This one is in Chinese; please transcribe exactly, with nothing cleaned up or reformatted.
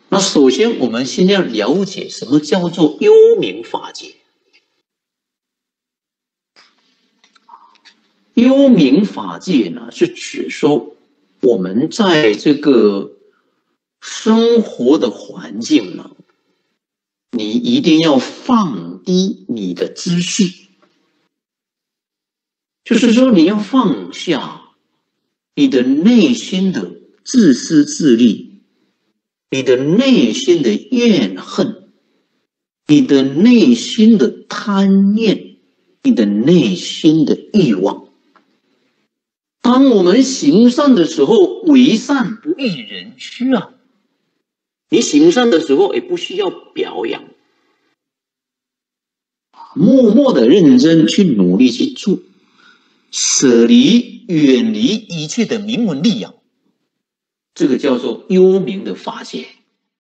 那首先我们先要了解什么叫做幽冥法界。幽冥法界呢，是指说我们在这个生活的环境呢，你一定要放低你的姿势，就是说你要放下你的内心的自私自利，你的内心的怨恨，你的内心的贪念，你的内心的欲望。当我们行善的时候，为善不欲人知啊！你行善的时候也不需要表扬，默默的认真去努力去做，舍离远离一切的名闻利养，这个叫做幽冥的法界。